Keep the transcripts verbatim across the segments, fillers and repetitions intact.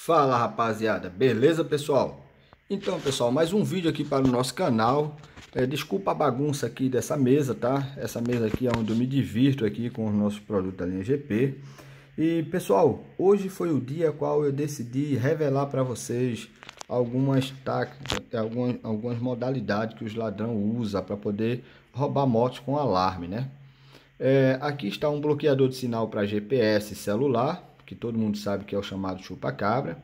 Fala rapaziada, beleza pessoal? Então pessoal, mais um vídeo aqui para o nosso canal. é, Desculpa a bagunça aqui dessa mesa, tá? Essa mesa aqui é onde eu me divirto aqui com os nossos produtos da linha G P. E pessoal, hoje foi o dia qual eu decidi revelar para vocês algumas táticas, algumas, algumas modalidades que os ladrões usam para poder roubar motos com alarme, né? É, aqui está um bloqueador de sinal para G P S celular, que todo mundo sabe que é o chamado chupa-cabra.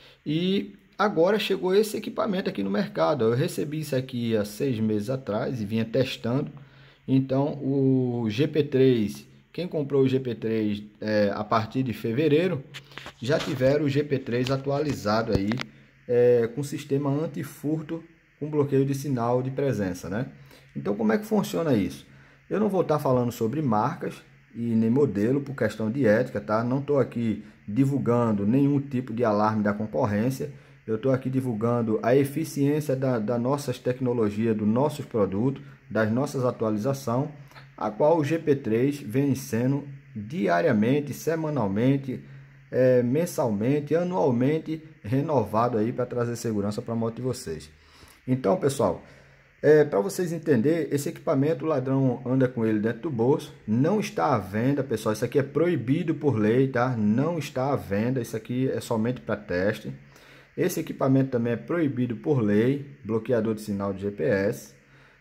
E agora chegou esse equipamento aqui no mercado. Eu recebi isso aqui há seis meses atrás e vinha testando. Então o G P três, quem comprou o G P três é, a partir de fevereiro, já tiveram o G P três atualizado aí, é, com sistema anti-furto com bloqueio de sinal de presença, né? Então como é que funciona isso? Eu não vou estar falando sobre marcas e nem modelo por questão de ética, tá? Não estou aqui divulgando nenhum tipo de alarme da concorrência. Eu estou aqui divulgando a eficiência da, das nossas tecnologias, dos nossos produtos, das nossas atualizações, a qual o G P três vem sendo diariamente, semanalmente, é, mensalmente, anualmente renovado aí para trazer segurança para a moto de vocês. Então, pessoal, É, para vocês entenderem, esse equipamento o ladrão anda com ele dentro do bolso, não está à venda, pessoal. Isso aqui é proibido por lei, tá? Não está à venda, isso aqui é somente para teste. Esse equipamento também é proibido por lei, bloqueador de sinal de G P S.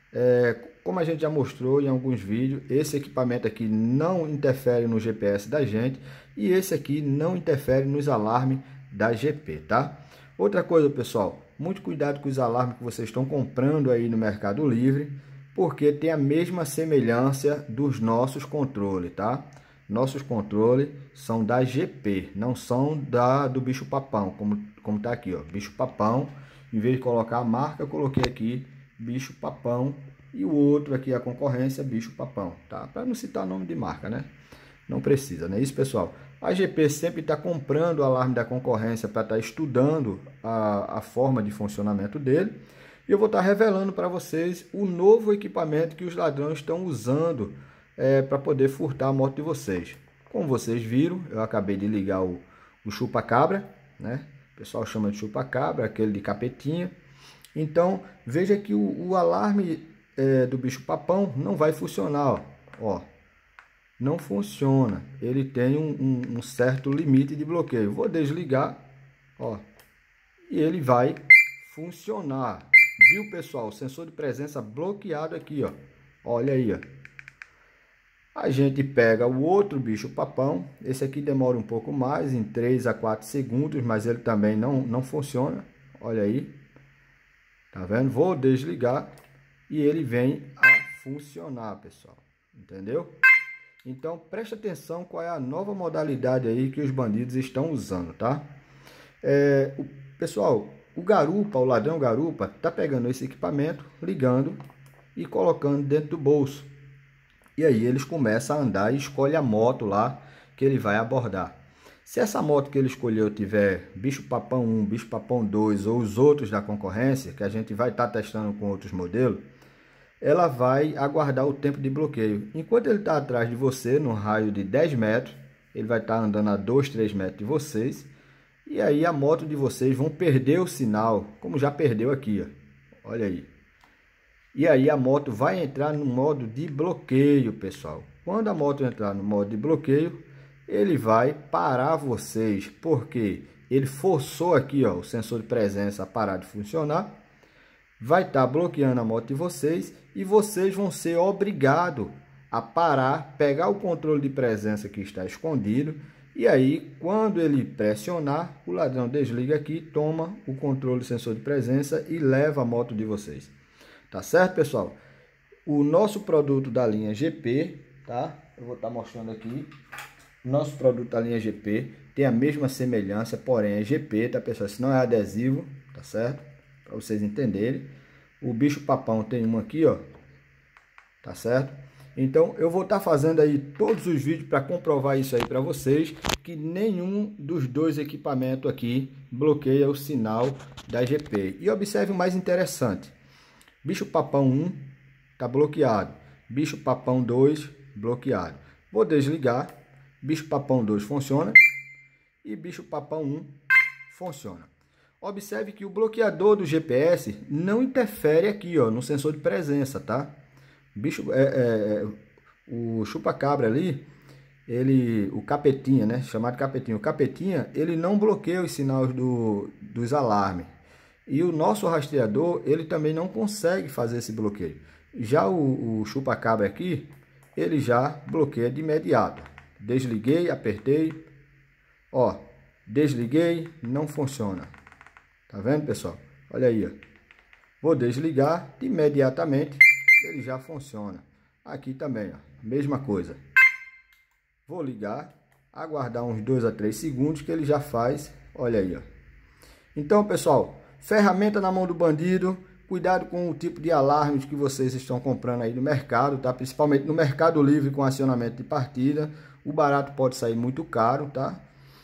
É, como a gente já mostrou em alguns vídeos, esse equipamento aqui não interfere no G P S da gente e esse aqui não interfere nos alarmes da G P, tá? Outra coisa, pessoal, muito cuidado com os alarmes que vocês estão comprando aí no Mercado Livre, porque tem a mesma semelhança dos nossos controles, tá? Nossos controles são da G P, não são da do bicho papão, como como tá aqui, ó, bicho papão. Em vez de colocar a marca, eu coloquei aqui bicho papão e o outro aqui a concorrência bicho papão, tá? Para não citar nome de marca, né? Não precisa, não é isso, pessoal? A G P sempre está comprando o alarme da concorrência para estar tá estudando a, a forma de funcionamento dele. E eu vou estar tá revelando para vocês o novo equipamento que os ladrões estão usando é, para poder furtar a moto de vocês. Como vocês viram, eu acabei de ligar o, o chupa-cabra, né? O pessoal chama de chupa-cabra, aquele de capetinha. Então, veja que o, o alarme é, do bicho-papão não vai funcionar, ó. ó. Não funciona, ele tem um, um, um certo limite de bloqueio. Vou desligar, ó, e ele vai funcionar. Viu, pessoal? O sensor de presença bloqueado aqui, ó. Olha aí, ó. A gente pega o outro bicho papão. Esse aqui demora um pouco mais, em três a quatro segundos, mas ele também não, não funciona. Olha aí. Tá vendo? Vou desligar e ele vem a funcionar, pessoal. Entendeu? Então, preste atenção qual é a nova modalidade aí que os bandidos estão usando, tá? É, o, pessoal, o garupa, o ladrão garupa, tá pegando esse equipamento, ligando e colocando dentro do bolso. E aí eles começam a andar e escolhe a moto lá que ele vai abordar. Se essa moto que ele escolheu tiver bicho papão um, bicho papão dois ou os outros da concorrência, que a gente vai estar tá testando com outros modelos, ela vai aguardar o tempo de bloqueio. Enquanto ele está atrás de você, no raio de dez metros, ele vai estar tá andando a dois, três metros de vocês, e aí a moto de vocês vão perder o sinal, como já perdeu aqui, ó. Olha aí. E aí a moto vai entrar no modo de bloqueio, pessoal. Quando a moto entrar no modo de bloqueio, ele vai parar vocês, porque ele forçou aqui, ó, o sensor de presença a parar de funcionar. Vai estar bloqueando a moto de vocês e vocês vão ser obrigados a parar, pegar o controle de presença que está escondido e aí, quando ele pressionar, o ladrão desliga aqui, toma o controle sensor de presença e leva a moto de vocês. Tá certo, pessoal? O nosso produto da linha G P, tá? Eu vou estar mostrando aqui. Nosso produto da linha G P tem a mesma semelhança, porém é G P, tá, pessoal? Isso não é adesivo, tá certo? Para vocês entenderem. O bicho papão tem um aqui, ó. Tá certo? Então eu vou estar tá fazendo aí todos os vídeos para comprovar isso aí para vocês, que nenhum dos dois equipamentos aqui bloqueia o sinal da G P. E observe o mais interessante. Bicho papão um tá bloqueado. Bicho papão dois bloqueado. Vou desligar. Bicho papão dois funciona e bicho papão um funciona. Observe que o bloqueador do G P S não interfere aqui, ó, no sensor de presença, tá? Bicho, é, é, o chupa-cabra ali, ele, o capetinha, né? Chamado capetinha. O capetinha, ele não bloqueia os sinais do, dos alarmes. E o nosso rastreador, ele também não consegue fazer esse bloqueio. Já o, o chupa-cabra aqui, ele já bloqueia de imediato. Desliguei, apertei, ó, desliguei, não funciona. Tá vendo, pessoal? Olha aí, ó. Vou desligar, imediatamente ele já funciona. Aqui também, ó, mesma coisa. Vou ligar, aguardar uns dois a três segundos que ele já faz. Olha aí, ó. Então, pessoal, ferramenta na mão do bandido. Cuidado com o tipo de alarmes que vocês estão comprando aí no mercado, tá? Principalmente no Mercado Livre com acionamento de partida. O barato pode sair muito caro, tá?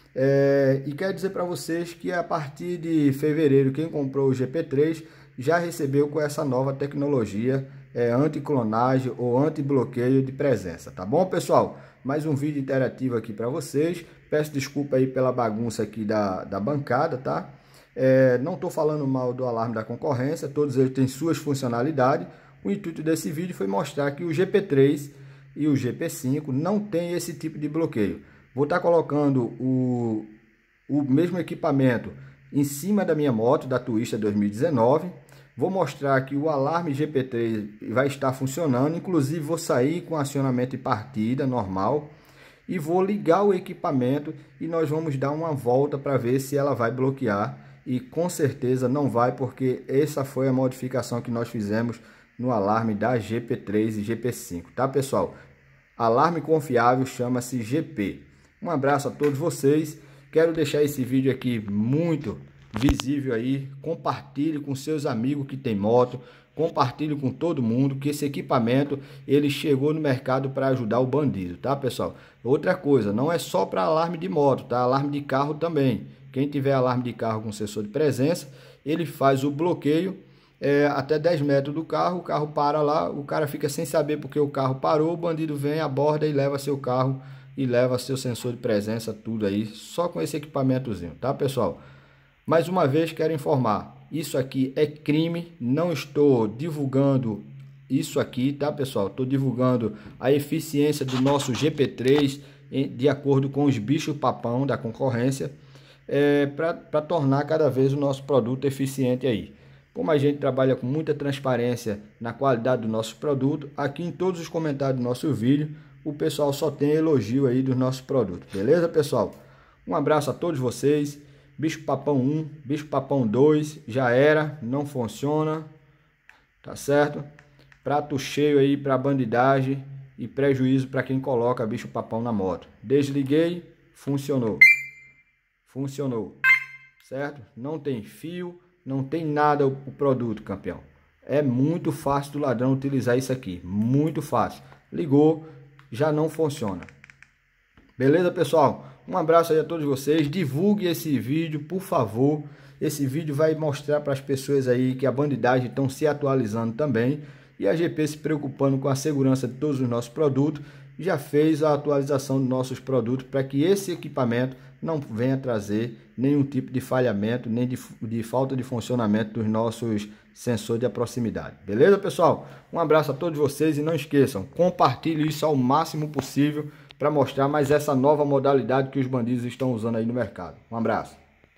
É, e quero dizer para vocês que a partir de fevereiro, quem comprou o G P três já recebeu com essa nova tecnologia é, anti-clonagem ou anti-bloqueio de presença, tá bom, pessoal? Mais um vídeo interativo aqui para vocês. Peço desculpa aí pela bagunça aqui da, da bancada, tá? É, não estou falando mal do alarme da concorrência, todos eles têm suas funcionalidades. O intuito desse vídeo foi mostrar que o G P três e o G P cinco não tem esse tipo de bloqueio. Vou estar colocando o, o mesmo equipamento em cima da minha moto, da Twister dois mil e dezenove. Vou mostrar que o alarme G P três vai estar funcionando, inclusive vou sair com acionamento de partida normal. E vou ligar o equipamento e nós vamos dar uma volta para ver se ela vai bloquear. E com certeza não vai, porque essa foi a modificação que nós fizemos no alarme da G P três e G P cinco, tá, pessoal? Alarme confiável chama-se G P. Um abraço a todos vocês. Quero deixar esse vídeo aqui muito visível aí. Compartilhe com seus amigos que tem moto. Compartilhe com todo mundo que esse equipamento ele chegou no mercado para ajudar o bandido, tá, pessoal? Outra coisa, não é só para alarme de moto, tá? Alarme de carro também. Quem tiver alarme de carro com sensor de presença, ele faz o bloqueio é, até dez metros do carro, o carro para lá, o cara fica sem saber porque o carro parou, o bandido vem, aborda e leva seu carro e leva seu sensor de presença, tudo aí, só com esse equipamentozinho, tá, pessoal? Mais uma vez quero informar, isso aqui é crime, não estou divulgando isso aqui, tá, pessoal? Estou divulgando a eficiência do nosso G P três de acordo com os bichos papão da concorrência. É, para tornar cada vez o nosso produto eficiente aí. Como a gente trabalha com muita transparência na qualidade do nosso produto, aqui em todos os comentários do nosso vídeo, o pessoal só tem elogio aí dos nossos produtos. Beleza, pessoal? Um abraço a todos vocês. Bicho Papão um, Bicho Papão dois, já era, não funciona, tá certo? Prato cheio aí para bandidagem e prejuízo para quem coloca Bicho Papão na moto. Desliguei, funcionou. Funcionou, certo? Não tem fio, não tem nada o, o produto, campeão. É muito fácil do ladrão utilizar isso aqui, muito fácil. Ligou, já não funciona. Beleza, pessoal? Um abraço aí a todos vocês. Divulgue esse vídeo, por favor. Esse vídeo vai mostrar para as pessoas aí que a bandidagem estão se atualizando também. E a G P se preocupando com a segurança de todos os nossos produtos. Já fez a atualização dos nossos produtos para que esse equipamento não venha trazer nenhum tipo de falhamento, nem de, de falta de funcionamento dos nossos sensores de proximidade. Beleza, pessoal? Um abraço a todos vocês e não esqueçam, compartilhe isso ao máximo possível para mostrar mais essa nova modalidade que os bandidos estão usando aí no mercado. Um abraço.